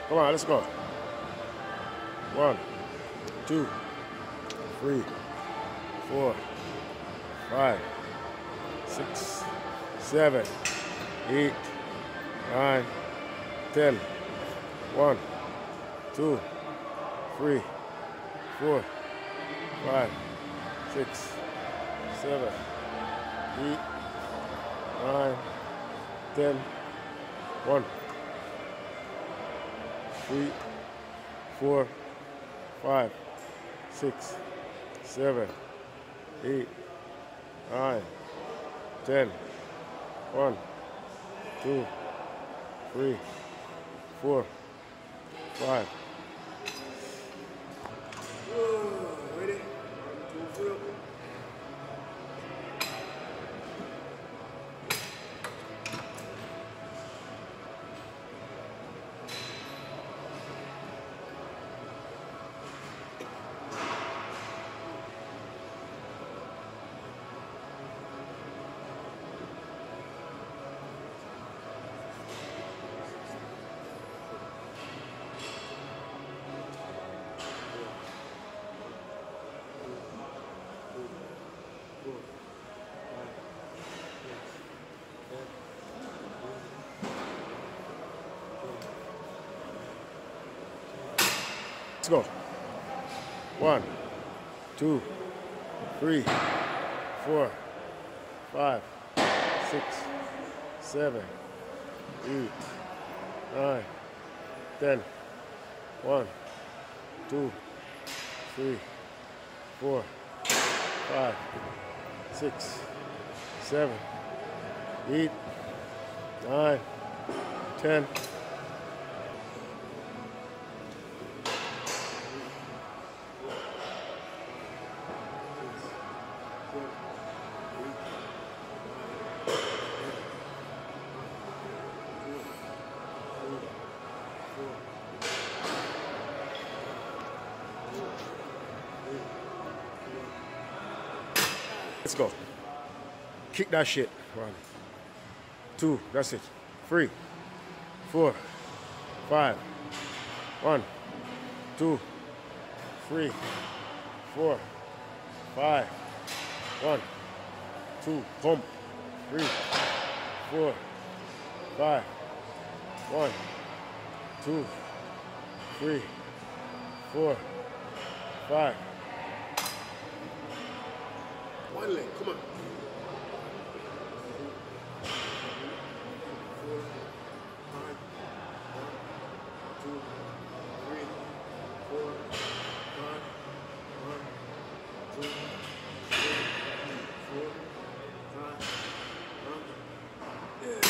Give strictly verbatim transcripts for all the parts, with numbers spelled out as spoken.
Come on, let's go. One, two, three, four, five, six, seven, eight, nine, ten. One, two, three, four, five, six, seven, eight, nine, ten. One, three, four, five, six, seven, eight, nine, ten. One, two, three, four, five. Ready? Two, three. Let's go. One, two, three, four, five, six, seven, eight, nine, ten. One, two, three, four, five, six, seven, eight, nine, ten. Let's go. Kick that shit. One, two, that's it. Three, four, five. One, two, three, four, five. One, two, pump. Three, four, five. One, two, three, four, five. One leg, come on. Four, five, one, two, three, four, five, one, two, three, four, five, one. Yeah.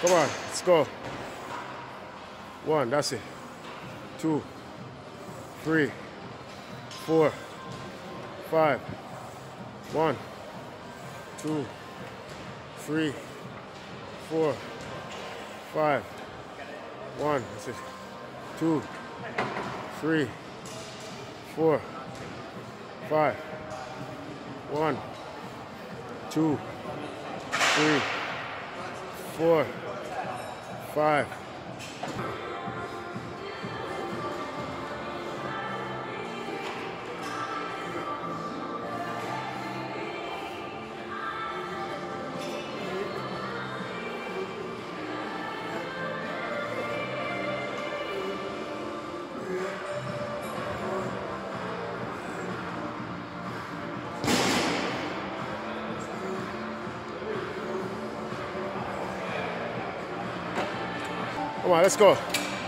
Come on, let's go. One, that's it. Two, three, four, five. One, two, three, four, five. One, that's it. Two, three, four, five. One, two, three, four, five. Come on, let's go.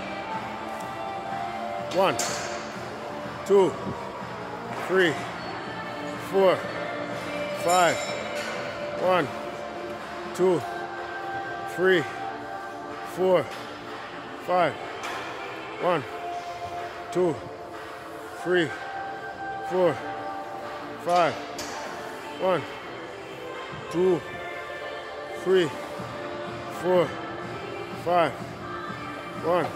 One, two, three, four, five. One, two, three, four, five. One, two, three, four, five. One, two, three, four, five. One.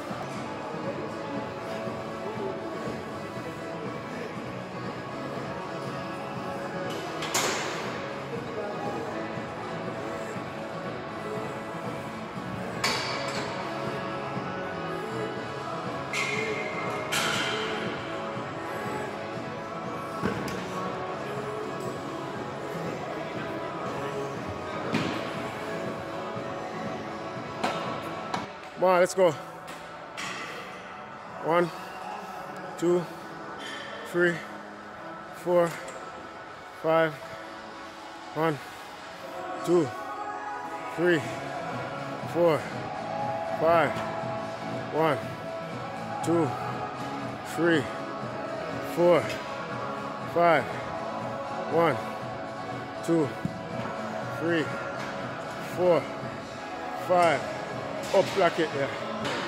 Come on, let's go. One, two, three, four, five. One, two, three, four, five. One, two, three, four, five. One, two, three, four, five. Up like it there.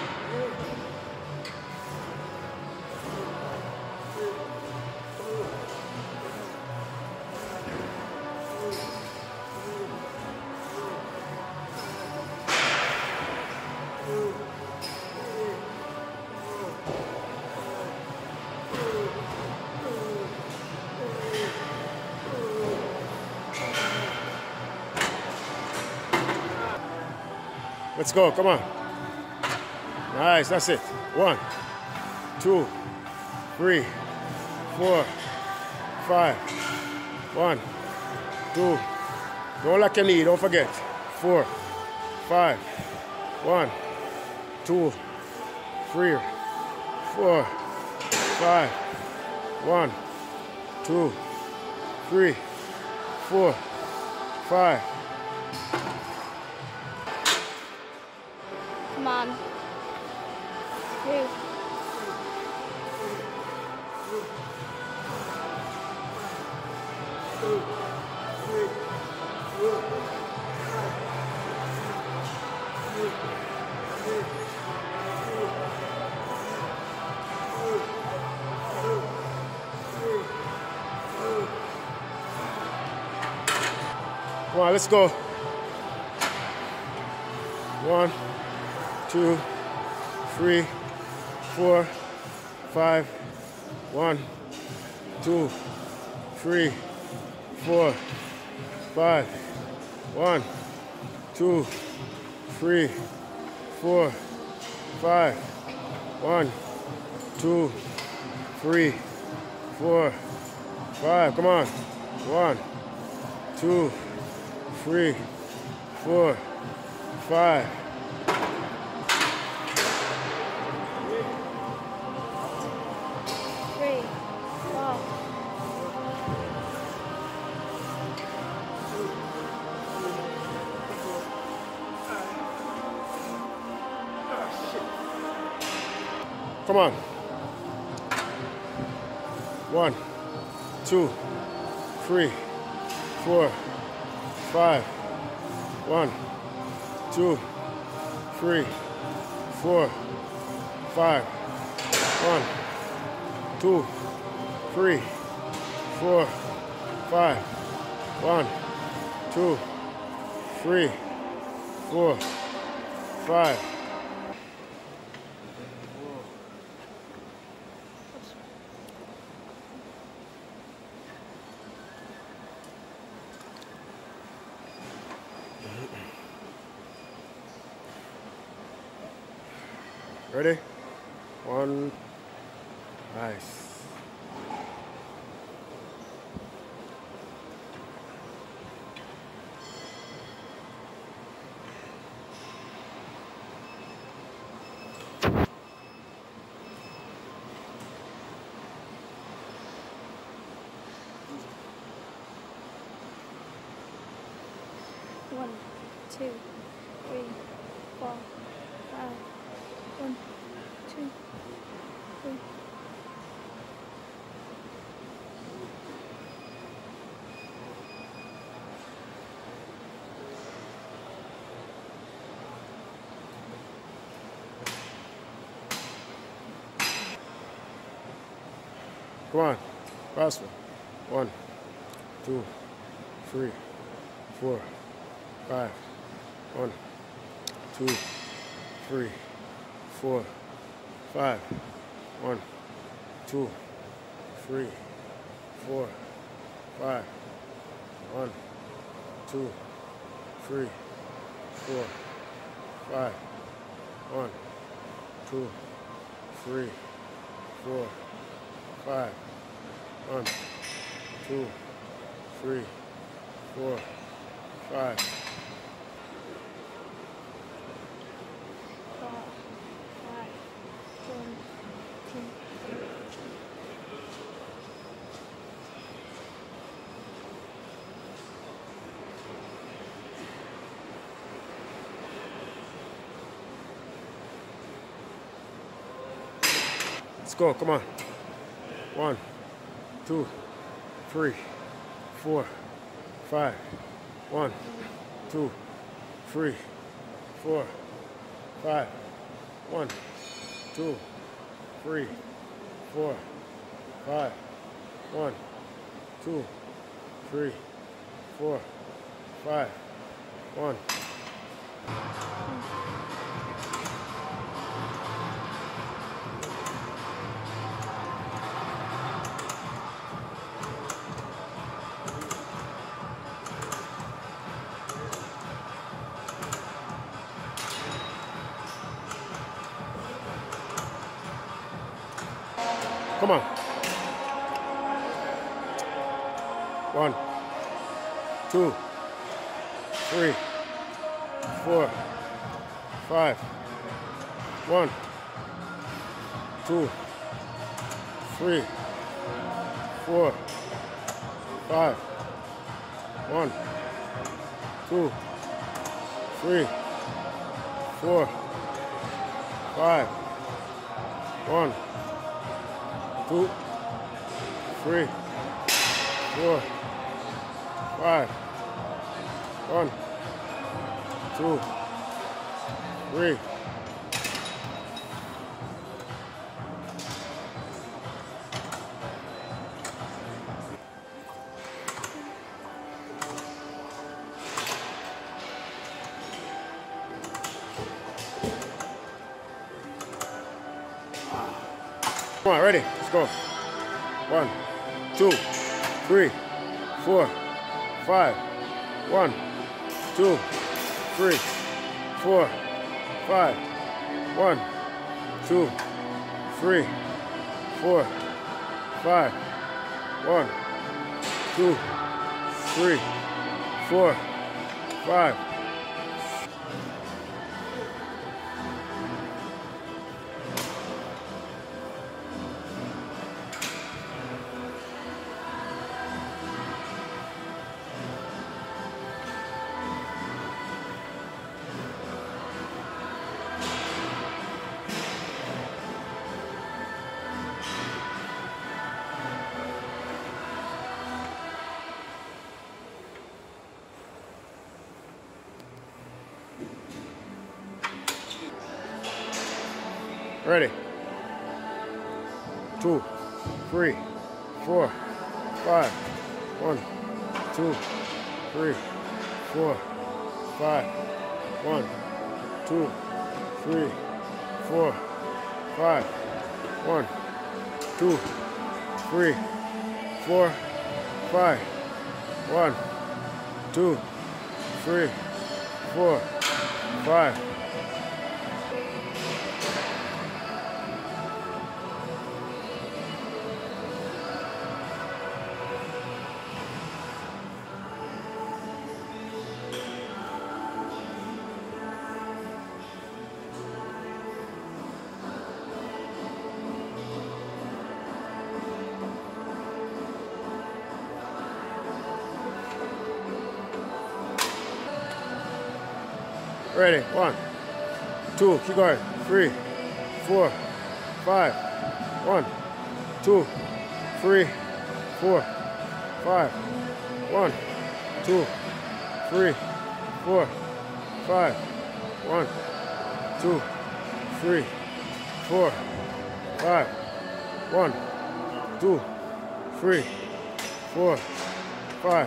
Let's go, come on. Nice, that's it. One, two, three, four, five. One, two. Don't lock your knee, don't forget. Four, five. One, two, three, four, five. One, two, three, four, five. Come on. Two. Come on, let's go. One, two, three, four, five. One, two, three, four, five. One, two, three, four, five. One, two, three, four, five. Come on. One, two, three, four, five. Three. Four. Come on. One, two, three, four, five. One, two, three, four, five. One, two, three, four, five. One, two, three, four, five. Ready? One. Nice. One, two, three, four, five. One, two, three. Come on. Faster. One, two, three, four, five. One, two, three, four, five. One, two, three, four, five. One, two, three, four, five. One, two, three, four, five. One, two, three, four, five. Four, five. One, two. Let's go. Come on. One, two, three, four, five. One, two, three, four, five. One, two, three, four, five. One, two, three, four, five. One. Come on. One, two, three, four, five. One, two, three, four, five. One, two, three, four, five. One, two, three, four, five. One, two, three. Come on, ready? Let's go. One, two, three, four, five. One, two, three, four, five. One, two, three, four, five. One, two, three, four, five. Ready. Two, three, four, five. One, two, three, four, five. One, two, three, four, five. One, two, three, four, five. One, two, three, four, five. Ready, one, two, keep going, three, four, five, one, two, three, four, five, one, two, three, four, five, one, two, three, four, five, one, two, three, four, five.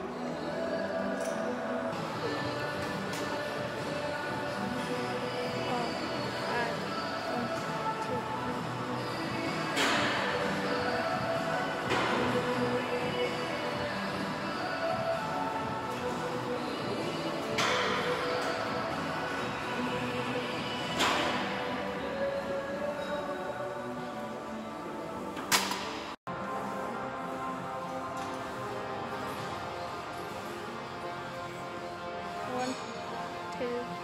One, two, three.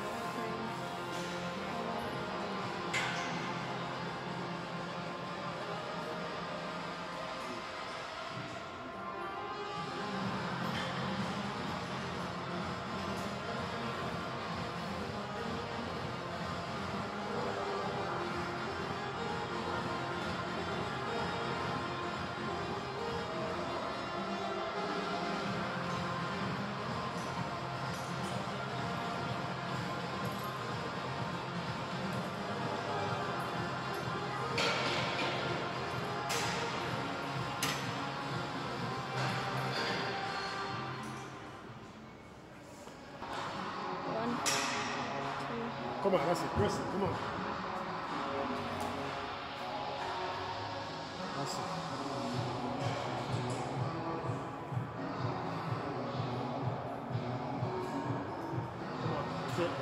One, two. Come on, that's it, press it, come on. That's it. Come on, that's it.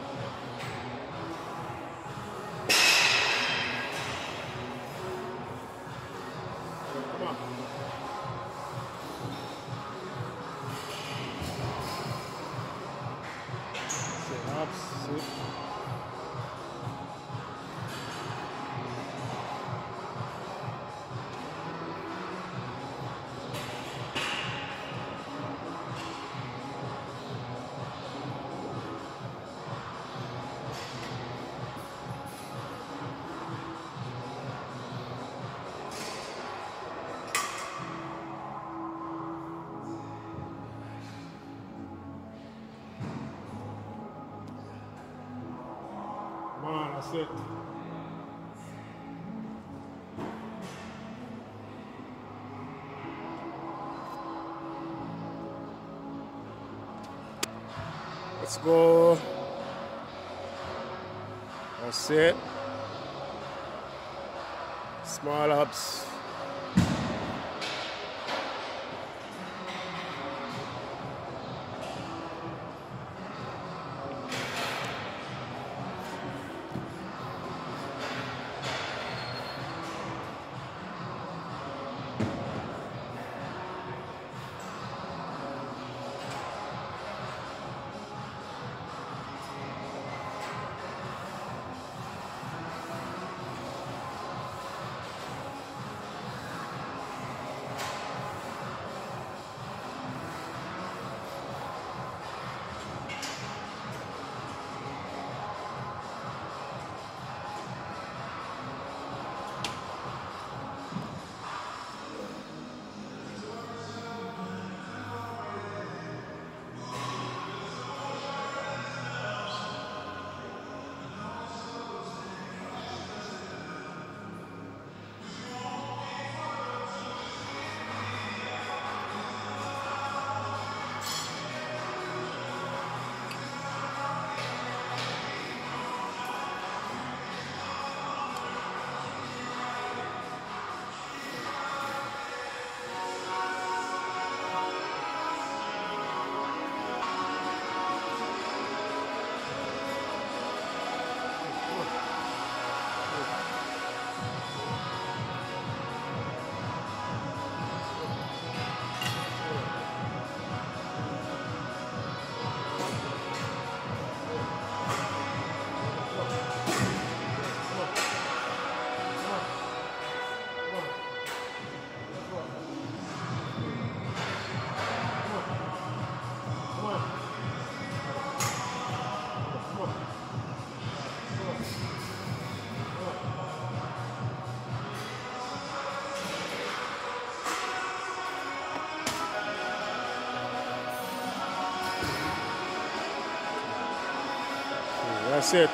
Come on. Sit up, sit. Come on, that's it. Let's go. That's it. Small ups. That's it.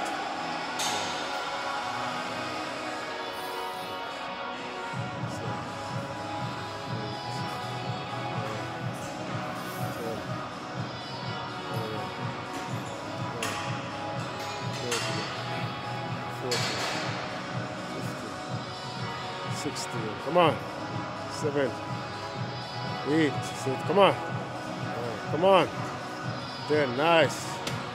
sixteen. Come on. Seven. Eight. Sit. Come on. Nine. Come on. Ten. Nice.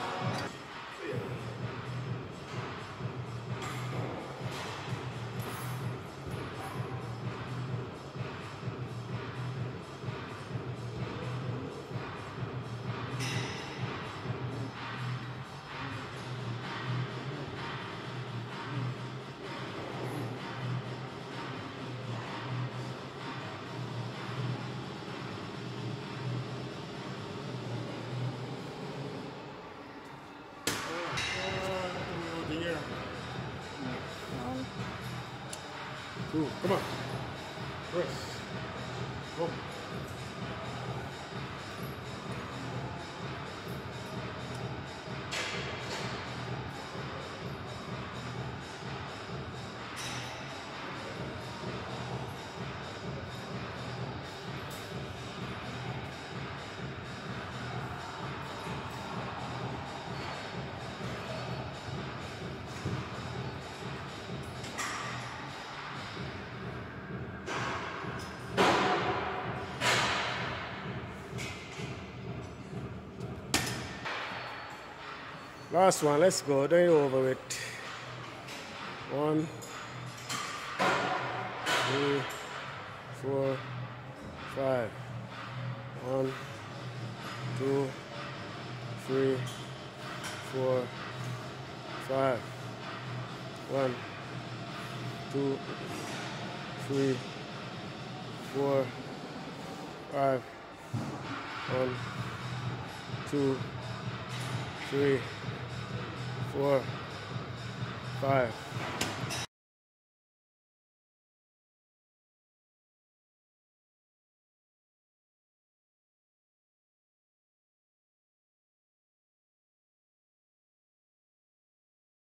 One. Two. Come on. Press. Go. Last one, let's go. Then you over it. One, three, four, five. One, two, three, four, five. One, two, three, four, five. One, two, three, four, five.